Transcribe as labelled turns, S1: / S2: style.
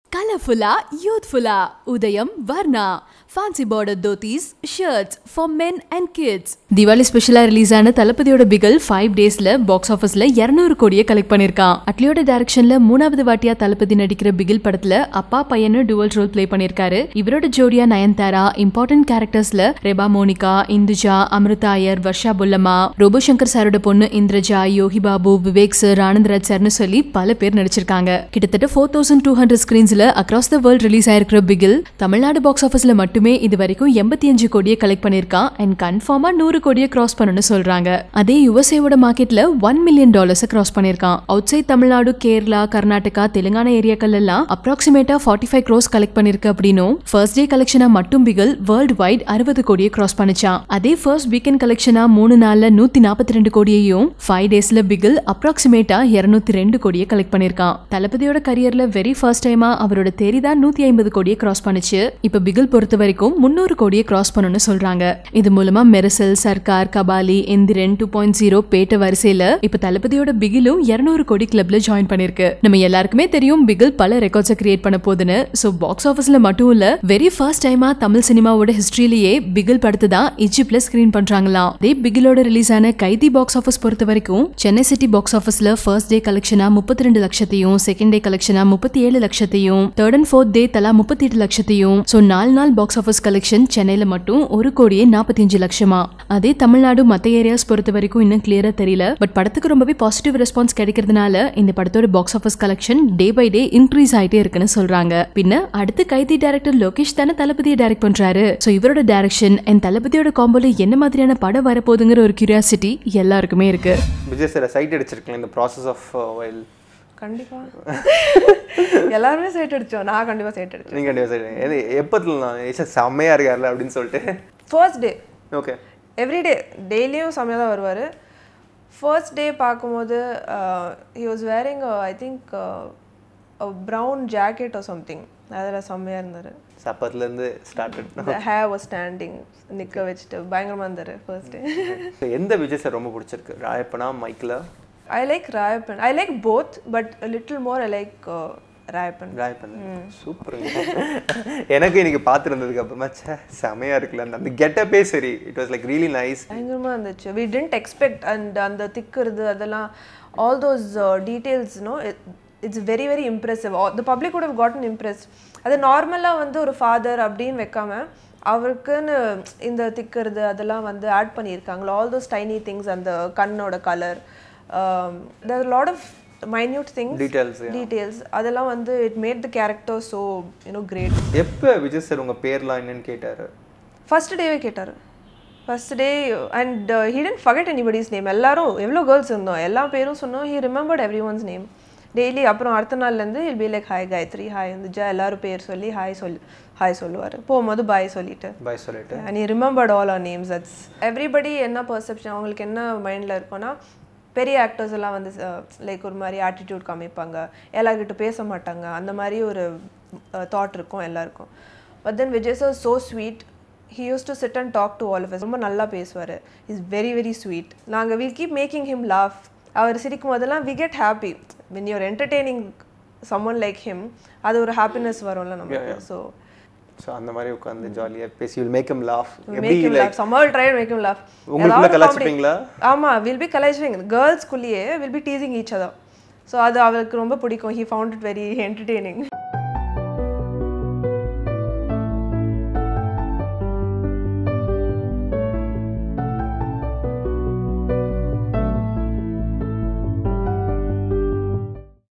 S1: Colorfula, youthfula, Udayam, Varna. Fancy border dhotis, shirts for men and kids. Diwali special release ஆன தலபதியோட பிகில் 5 டேஸ்ல box ஆபீஸ்ல 200 கோடியை collect பண்ணிருக்கான். அட்லியோட டைரக்ஷன்ல மூணாவது வாட்டியா தலபதி நடிக்கிற பிகில் படத்துல அப்பா பையனு டுவல் ரோல் ப்ளே பண்ணிருக்காரு. இவரோட ஜோடியா நயன்தாரா, இம்பார்ட்டன்ட் கேரக்டர்ஸ்ல ரெபா மோனிகா, இந்துஜா, அமிர்தா ஐயர், வர்ஷா புல்லமா, ரோபோ சங்கர் சாரோட பொண்ணு இந்திரஜா, யோகி பாபு, விவேக் சார், ஆனந்த்ராஜ் சார்னு சொல்லி பல பேர் நடிச்சிருக்காங்க. கிட்டத்தட்ட 4200 ஸ்கிரீன்ஸ்ல அக்ராஸ் த வேர்ல்ட் ரிலீஸ் ஆயிருக்கிற பிகில் தமிழ்நாடு பாக்ஸ் ஆபீஸ்ல மட்டுமே இது வரைக்கும் 85 கோடியை கலெக்ட் பண்ணிருக்கான் அண்ட் கன்ஃபார்மா 100 கோடியை கிராஸ் பண்ணனும்னு சொல்றாங்க. அதே யுஎஸ்ஏவோட மார்க்கெட்ல $1 மில்லியன் கிராஸ் பண்ணிருக்கான். அவுட் சைட் தமிழ்நாடு, கேரளா, கர்நாடகா, தெலுங்கானா ஏரியாக்கள் எல்லாம் அப்ராக்சிமேட்டா 45 crores கலெக்ட் பண்ணிருக்கு அப்படினும் ஃபர்ஸ்ட் டே கலெக்ஷனா மட்டும் பிகில் வேர்ல்ட் வைட் 60 கோடியை கிராஸ் பண்ணிச்சான். அதே ஃபர்ஸ்ட் வீக்கெண்ட் கலெக்ஷனா 3 நாள்ல 142 கோடியையும் 5 டேஸ்ல பிகில் அப்ராக்சிமேட்டா 202 கோடியை கலெக்ட் பண்ணிருக்கான். தலபதியோட கரியர்ல வெரி ஃபர்ஸ்ட் டைமா அவரோட தேரிதான் 150 கோடியை கிராஸ் பண்ணிச்சு. இப்ப பிகில் பொறுத்த வரைக்கும் 300 கோடியை கிராஸ் பண்ணனும்னு சொல்றாங்க. இது மூலமா மெர்சல், சர்க்கார், கபாலி, எந்திரன் 2.0 பேட்ட வரிசையில இப்ப தலபதியோட பிகிலும் 200 கோடி கிளப்ல ஜாயின் பண்ணிருக்கு. நம்ம எல்லாருக்குமே தெரியும் பிகில் பல ரெக்கார்ட்ஸை கிரியேட் பண்ண போதுன்னு. சோ பாக்ஸ் ஆபீஸ்ல மட்டும் இல்ல வெரி ஃபர்ஸ்ட் டைமா தமிழ் சினிமாவோட ஹிஸ்டரியிலேயே பிகில் படத்தை தான் இஜிப்ட்ல ஸ்கிரீன் பண்றாங்களாம். அதே பிகிலோட ரிலீஸ் ஆன கைதி பாக்ஸ் ஆபீஸ் பொறுத்த வரைக்கும் சென்னை சிட்டி பாக்ஸ் ஆபீஸ்ல ஃபர்ஸ்ட் டே கலெக்ஷனா 32 லட்சத்தையும், செகண்ட் டே கலெக்ஷனா 37 லட்சத்தையும், தேர்ட் அண்ட் ஃபோர்த் டே தலா 38 லட்சத்தையும், சோ 4 நாள் பாக்ஸ் ஆபீஸ் கலெக்ஷன் சென்னையில மட்டும் 1 கோடியே 45 லட்சமா. அதே தமிழ்நாடு மத்த ஏரியாஸ் பொறுத்த வரைக்கும் இன்னும் கிளியரா தெரியல. பட் படத்துக்கு ரொம்பவே பாசிட்டிவ் ரெஸ்பான்ஸ் கிடைக்கிறதுனால இந்த படத்தோட box office collection day by day increase ஆயிட்டே இருக்குன்னு சொல்றாங்க. பின்ன அடுத்து கைதி டைரக்டர் லோகேஷ் தானே தலபதியை டைரக்ட் பண்றாரு. சோ இவரோட டைரக்ஷன் அண்ட் தலபதியோட காம்போல என்ன மாதிரியான படம் வரப்போகுதுங்கிற ஒரு கியூரியாசிட்டி எல்லாருக்குமே இருக்கு.
S2: விஜய் சார் சைட் அடிச்சிருக்கீங்க இந்த process of while
S3: கண்டிப்பா எல்லாருமே சைட் அடிச்சோம். நான் கண்டிப்பா சைட் அடிச்சேன்.
S2: நீங்க கண்டிப்பா சைட் எப்பத்துல நான் ஏசா செம்மையா இருக்கார்ல அப்படினு சொல்லிட்டு
S3: first day
S2: okay
S3: every day டெய்லியும் செம்மையா தான் வருவாரு. ஃபர்ஸ்ட் டே பாக்கும்போது he was wearing I think a brown jacket or something. அதெல்லாம் செம்மையா இருந்தாரு.
S2: சப்பத்துல இருந்து start
S3: the hair was standing நிக்க வச்சிட்டு பயங்கரமா இருந்தாரு ஃபர்ஸ்ட் டே.
S2: எந்த விஜய் சார் ரொம்ப பிடிச்சிருக்கு? ராயப்பனா மைக்ல?
S3: I like Rayapan. I like both, but a little more I like Rayapan.
S2: Rayapan. சூப்பருங்க. எனக்கு இன்னைக்கு பார்த்திருந்ததுக்கு அப்புறமா செமையா இருக்குல அந்த கெட்டப்பே சரி. It was like really nice.
S3: பயங்கரமா இருந்துச்சு. We didn't expect and அந்த திக்கிறது அதெல்லாம் all those details you know it's very very impressive. The public would have gotten impressed. அது நார்மலா வந்து ஒரு ஃாதர் அப்படினு வைக்காம அவருக்குன்னு இந்த திக்கிறது அதெல்லாம் வந்து ஆட் பண்ணிருக்காங்க. all those tiny things and the கண்ணோட colour there are a lot of minute things details அதெல்லாம் வந்து it made the character so you know great.
S2: எப்ப விஜய் சார் உங்க பேர்லாம் என்னன்னு கேட்டாரு?
S3: ஃபர்ஸ்ட் டேவே கேட்டாரு. First day and he didn't forget anybody's name. எல்லாரும் எவ்வளவு girls இருந்தோம் எல்லா பேரும் சொன்னோம். he remembered everyone's name daily. அப்புறம் அடுத்த நாள்ல இருந்து he'll be like hi Gayatri, hi Induja எல்லாரும் பேர் சொல்லி hi சொல்லுவாரு. போகும்போது bye சொல்லிட்டு and he remembered all our names. That's everybody என்ன perception அவங்களுக்கு என்ன மைண்ட்ல இருக்கும்னா பெரிய ஆக்டர்ஸ் எல்லாம் வந்து லைக் ஒரு மாதிரி ஆட்டிடியூட் காமிப்பாங்க, எல்லார்கிட்ட பேச மாட்டாங்க, அந்த மாதிரி ஒரு தாட் இருக்கும் எல்லாருக்கும். But then Vijay sir so sweet. He used to sit and talk to all of us. ரொம்ப நல்லா பேசுவாரு. He's very very sweet. நாங்க we'll keep making him laugh. அவர் சிரிக்கும் போதெல்லாம் we get happy when you're entertaining someone like him. அது ஒரு happiness வரும்ல நமக்கு.
S2: So அந்த மாதிரி உட்கார்ந்து ஜாலியா பேசி will make him laugh.
S3: Make him laugh. Somehow try to make him laugh.
S2: உங்களுக்கு கலாய்ச்சிப்பீங்களா?
S3: ஆமா, we'll be கலாய்ச்சிங். girls குள்ளேயே will be teasing each other. So அது அவருக்கு ரொம்ப பிடிக்கும். He found it very entertaining.